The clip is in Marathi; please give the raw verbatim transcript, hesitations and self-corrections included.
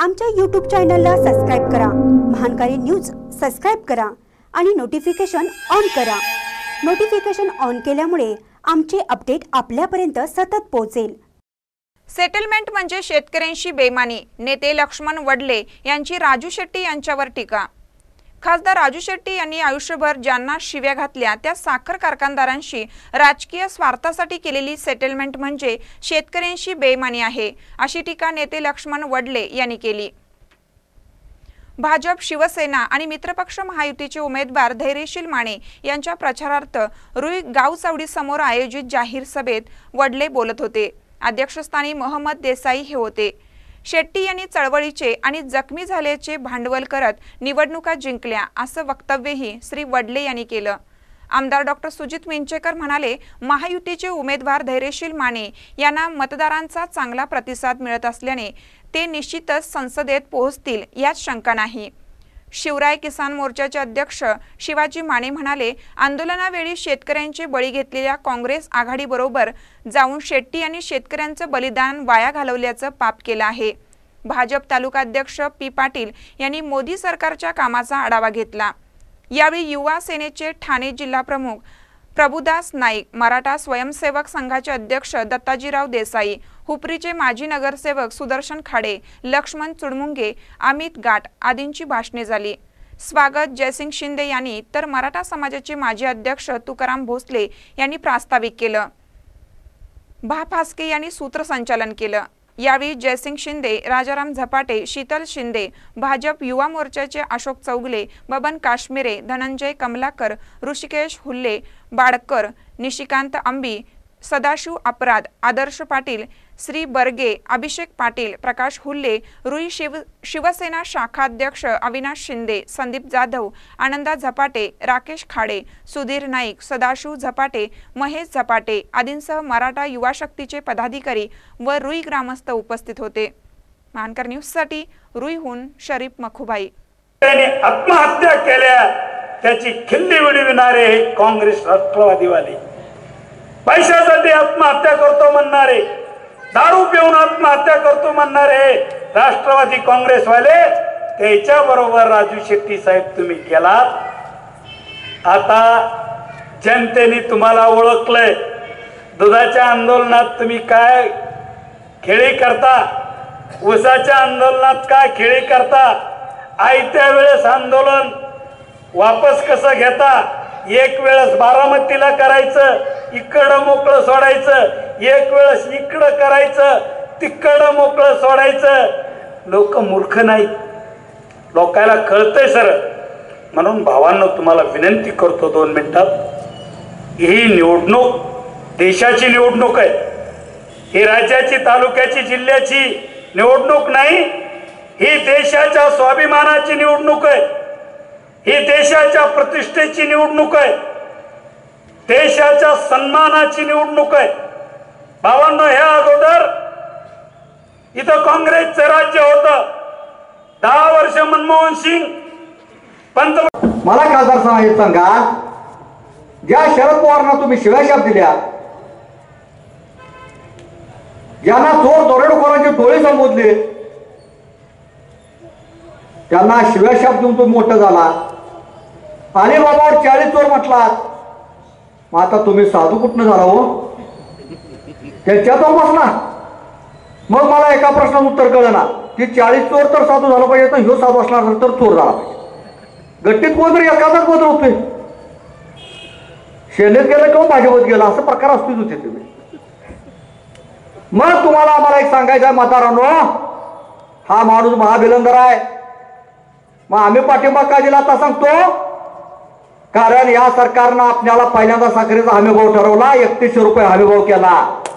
आमच्या यूट्यूब चॅनलला सबस्क्राइब करा, महानकारी न्यूज सबस्क्राइब करा आणि नोटिफिकेशन ऑन करा। नोटिफिकेशन ऑन केल्यामुळे आमचे अपडेट आपल्यापर्यंत सतत पोहोचेल। सेटलमेंट म्हणजे शेतकऱ्यांशी बेईमानी, नेते लक्ष्मण वडले यांची राजू शेट्टी यांच्यावर टीका। खासदार राजू शेट्टी यांनी आयुष्यभर ज्यांना शिव्या घातल्या त्या साखर कारखानदारांशी राजकीय स्वार्थासाठी केलेली सेटलमेंट म्हणजे शेतकऱ्यांशी बेईमानी आहे, अशी टीका नेते लक्ष्मण वडले यांनी केली। भाजप, शिवसेना आणि मित्रपक्ष महायुतीचे उमेदवार धैर्यशील माने यांच्या प्रचारार्थ रुई गावचावडी समोर आयोजित जाहीर सभेत वडले बोलत होते। अध्यक्षस्थानी मोहम्मद देसाई हे होते। शेट्टी यांनी चळवळीचे आणि जखमी झाल्याचे भांडवल करत निवडणुका जिंकल्या असं वक्तव्यही श्री वडले यांनी केलं। आमदार डॉक्टर सुजित मिंचेकर म्हणाले, महायुतीचे उमेदवार धैर्यशील माने यांना मतदारांचा चांगला प्रतिसाद मिळत असल्याने ते निश्चितच संसदेत पोहोचतील यात शंका नाही। शिवराय किसान मोर्चाचे अध्यक्ष शिवाजी माने म्हणाले, आंदोलनावेळी शेतकऱ्यांचे बळी घेतलेल्या काँग्रेस आघाडीबरोबर जाऊन शेट्टी यांनी शेतकऱ्यांचं बलिदान वाया घालवल्याचं पाप केलं आहे। भाजप तालुकाध्यक्ष पी पाटील यांनी मोदी सरकारच्या कामाचा आढावा घेतला। यावेळी युवा सेनेचे ठाणे जिल्हा प्रमुख प्रभुदास नाईक, मराठा स्वयंसेवक संघाचे अध्यक्ष दत्ताजीराव देसाई, हुपरीचे माजी नगरसेवक सुदर्शन खाडे, लक्ष्मण चुडमुंगे, अमित गाट आदींची भाषणे झाली। स्वागत जयसिंग शिंदे यांनी तर मराठा समाजाचे माजी अध्यक्ष तुकाराम भोसले यांनी प्रास्ताविक केलं। भा फास्के यांनी सूत्रसंचालन केलं। यावेळी जयसिंग शिंदे, राजाराम झपाटे, शीतल शिंदे, भाजप युवा मोर्चाचे अशोक चौगले, बबन काश्मीरे, धनंजय कमलाकर, ऋषिकेश हुल्ले, बाडकर, निशिकांत अंबी, सदाशिव अपराध, आदर्श पाटील, श्री बर्गे, अभिषेक पाटील, प्रकाश हुल्ले, रुई शिव शिवसेना शाखाध्यक्ष अविनाश शिंदे, संदीप जाधव, आनंदा झपाटे, राकेश खाडे, सुधीर नाईक, सदाशिव झपाटे, महेश झपाटे आदींसह मराठा युवा शक्तीचे पदाधिकारी व रुई ग्रामस्थ उपस्थित होते। महानकर न्यूजसाठी रुईहून शरीफ मखुबाई। त्यांनी आत्महत्या केल्या त्याची खिल्ली उडविणारे काँग्रेस राष्ट्रवादीवाले, पैशासाठी आत्महत्या करतो म्हणणारे, दारू पिऊन आत्महत्या करतो म्हणणारे राष्ट्रवादी काँग्रेसवाले, त्याच्या बरोबर राजू शेट्टी साहेब तुम्ही केलात। आता जनतेने तुम्हाला ओळखलंय। दुधाच्या आंदोलनात तुम्ही काय खेळी करता, ऊसाच्या आंदोलनात काय खेळी करता, आयत्या वेळेस आंदोलन वापस कसं घेता, एक वेळेस बारामतीला करायचं, इकडं मोकळं सोडायचं, एक वेळेस इकडं करायचं, तिकडं मोकळं सोडायचं। लोक मूर्ख नाहीत, लोकांना कळतंय सर। म्हणून भावांनो तुम्हाला विनंती करतो, दोन मिनिटात, ही निवडणूक देशाची निवडणूक आहे, ही राज्याची, तालुक्याची, जिल्ह्याची निवडणूक नाही, ही देशाच्या स्वाभिमानाची निवडणूक आहे, ही देशाच्या प्रतिष्ठेची निवडणूक आहे, देशाच्या सन्मानाची निवडणूक आहे। भावांनो, ह्या अगोदर इथं काँग्रेसचं राज्य होतं, दहा वर्ष मनमोहन सिंग पंतप्रधान। मला खासदार साहेब सांगा, ज्या शरद पवारांना तुम्ही शिव्याशाप दिल्या, ज्यांना चोर दरोडेखोरांचे टोळे संबोधले, त्यांना शिव्याशाप देऊन तुम्ही मोठं झाला आणि बाबावर चाळीस चोर म्हटलात। मग आता तुम्ही साधू कुठनं झाला हो, त्याच्यात बसला। मग मला एका प्रश्नाचं उत्तर कळलं ना की चाळीस चोर तर साधू झाला पाहिजे, तर ह्यो साधू असणार तर चोर झाला पाहिजे। गट्टीत कोणतरी एखादाच बदल होतोय, सेनेत गेलं किंवा भाजपत गेला असं प्रकार असतोच होते तुम्ही। मग तुम्हाला आम्हाला एक सांगायचं आहे मतदारांनो, हा माणूस महाभिलंदर आहे। मग आम्ही पाठिंबा का दिला आता सांगतो, कारण या सरकारनं आपल्याला पहिल्यांदा साखरेचा हमीभाव ठरवला, एकतीसशे रुपये हमीभाव केला।